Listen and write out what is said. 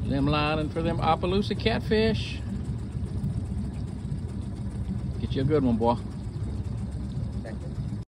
Limb lining for them Opelousas catfish. Get you a good one, boy.